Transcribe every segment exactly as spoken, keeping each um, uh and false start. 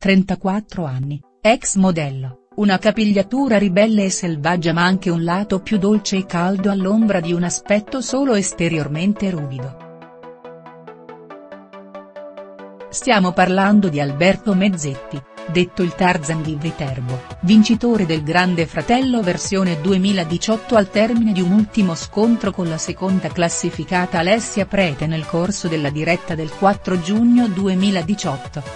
trentaquattro anni, ex modello, una capigliatura ribelle e selvaggia ma anche un lato più dolce e caldo all'ombra di un aspetto solo esteriormente ruvido. Stiamo parlando di Alberto Mezzetti, detto il Tarzan di Viterbo, vincitore del Grande Fratello versione duemiladiciotto al termine di un ultimo scontro con la seconda classificata Alessia Prete nel corso della diretta del quattro giugno duemiladiciotto.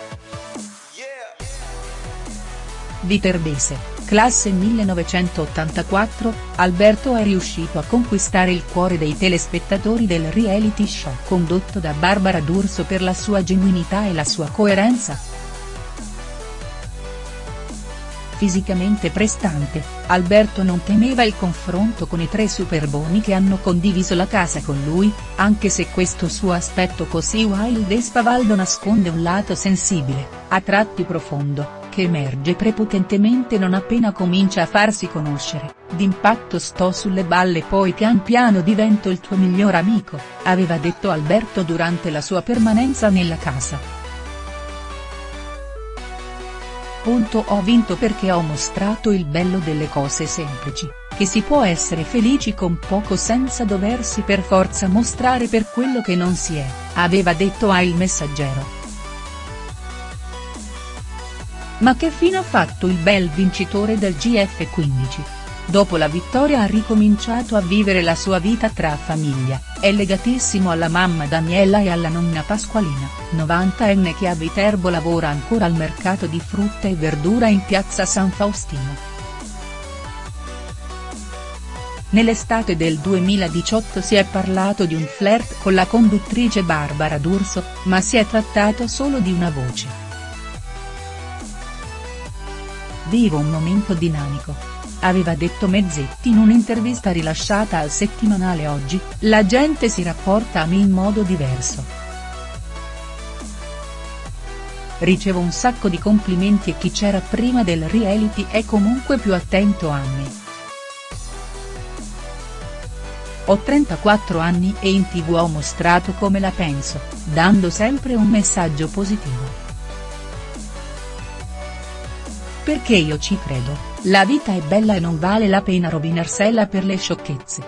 Viterbese, classe millenovecentottantaquattro, Alberto è riuscito a conquistare il cuore dei telespettatori del reality show condotto da Barbara D'Urso per la sua genuinità e la sua coerenza. Fisicamente prestante, Alberto non temeva il confronto con i tre superboni che hanno condiviso la casa con lui, anche se questo suo aspetto così wild e spavaldo nasconde un lato sensibile, a tratti profondo, che emerge prepotentemente non appena comincia a farsi conoscere. D'impatto sto sulle balle poi pian piano divento il tuo miglior amico, aveva detto Alberto durante la sua permanenza nella casa. Ho vinto perché ho mostrato il bello delle cose semplici, che si può essere felici con poco senza doversi per forza mostrare per quello che non si è, aveva detto a Il Messaggero. Ma che fine ha fatto il bel vincitore del G F quindici? Dopo la vittoria ha ricominciato a vivere la sua vita tra famiglia, è legatissimo alla mamma Daniela e alla nonna Pasqualina, novantenne che a Viterbo lavora ancora al mercato di frutta e verdura in piazza San Faustino. Nell'estate del duemiladiciotto si è parlato di un flirt con la conduttrice Barbara D'Urso, ma si è trattato solo di una voce. Vivo un momento dinamico, aveva detto Mezzetti in un'intervista rilasciata al settimanale Oggi, la gente si rapporta a me in modo diverso. Ricevo un sacco di complimenti e chi c'era prima del reality è comunque più attento a me. Ho trentaquattro anni e in tv ho mostrato come la penso, dando sempre un messaggio positivo. Perché io ci credo, la vita è bella e non vale la pena rovinarsela per le sciocchezze.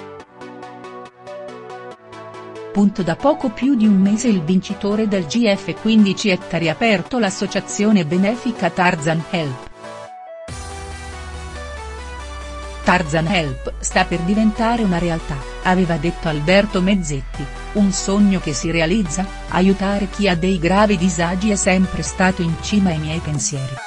Punto Da poco più di un mese il vincitore del G F quindici ha riaperto l'associazione benefica Tarzan Help. Tarzan Help sta per diventare una realtà, aveva detto Alberto Mezzetti, un sogno che si realizza, aiutare chi ha dei gravi disagi è sempre stato in cima ai miei pensieri.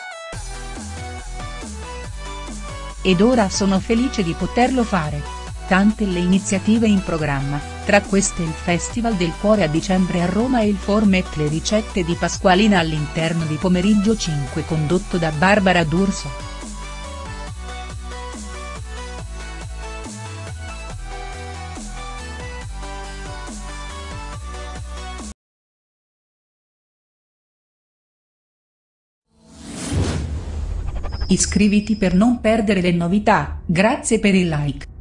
Ed ora sono felice di poterlo fare. Tante le iniziative in programma, tra queste il Festival del Cuore a dicembre a Roma e il format Le ricette di Pasqualina all'interno di Pomeriggio cinque condotto da Barbara D'Urso. Iscriviti per non perdere le novità, grazie per il like.